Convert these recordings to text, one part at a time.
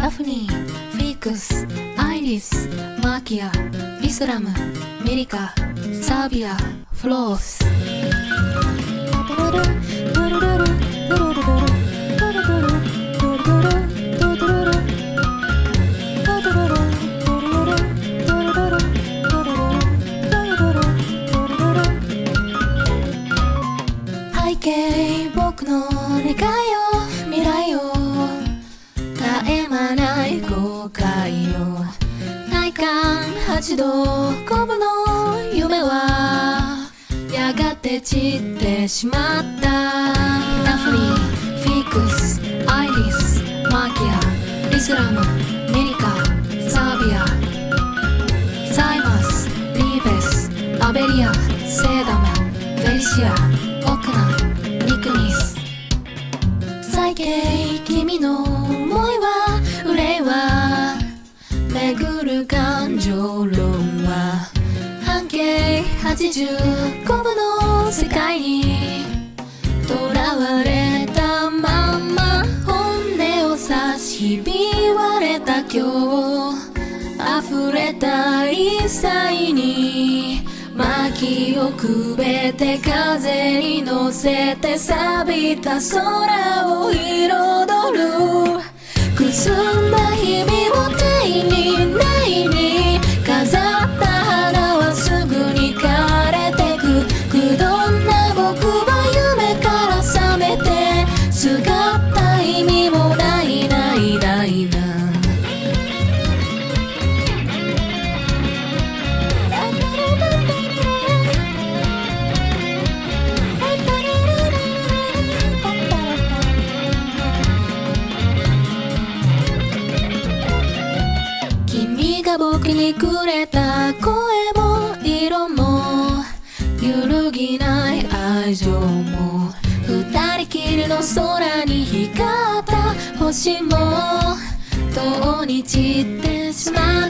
ダフニー、フィークス、アイリス、マキア、イスラム、メリカ、サービア、フロース。背景、僕の願いを、未来を絶え間ない後悔を。体感8度5分の夢はやがて散ってしまった。ダフニー、フィークス、アイリス、マキア、イスラム、メリカ、サービア、サイマス、リーベス、アベリア、セーダム、フェリシア、オクナ、ニクニス。最景、君の想いは憂いは巡る感情論は半径85分の世界にとらわれたまま、本音を差しひび割れた今日、溢れた一切に薪をくべて風に乗せて錆びた空を彩る。くすんだ日々を手に念に飾った花はすぐに枯れてく。くどんな僕は夢から覚めてすがった意味もないないないな。僕にくれた声も色も揺るぎない愛情も、二人きりの空に光った星もとうに散ってしまった。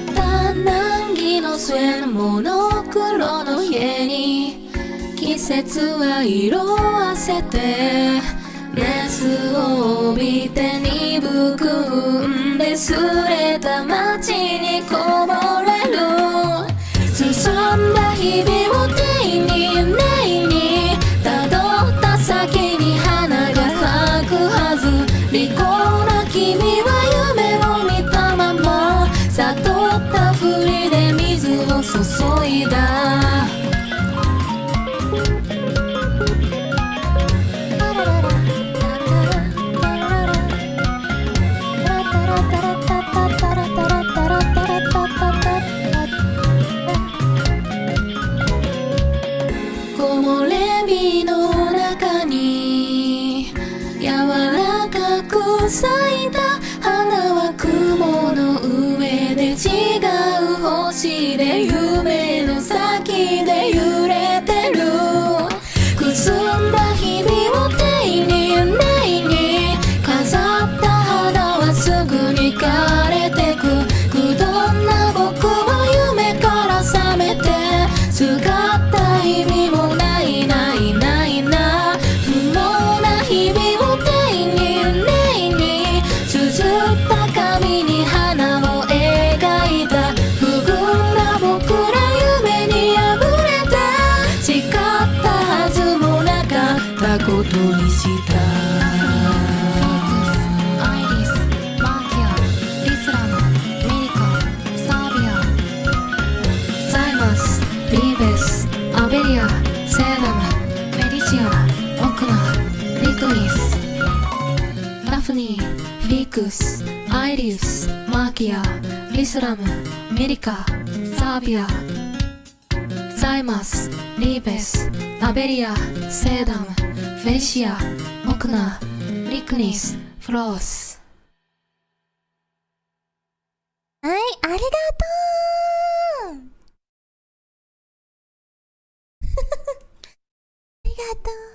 難儀の末のモノクロの家に季節は色あせて熱を帯びて鈍くんですれた街にこぼれる。進んだ日々を手に念にたどった先に花が咲くはず。利口な君は夢を見たまま悟ったふりで水を注いだ。咲いた花は雲の上で違う星で夢の先で揺れてる。くすんだ日々を手に念に飾った花はすぐに枯れてく。くどんな僕は夢から覚めてすがった意味もないないないな。不毛な日々を手に綴った紙に花を描いた。不遇な僕ら夢に破れて誓ったはずもなかったことにした。アイリス、マキア、イスラム、メリカ、サービア、サイマス、リーベス、アベリア、セーダム、フェリシア、オクナ、リクニス。ダフニー、フィークス、アイリス、マキア、イスラム、メリカ、サービア、サイマス、リーベス、アベリア、セーダム、フェリシア、オクナ、リクニス、フロース。 はい、ありがとうありがとう。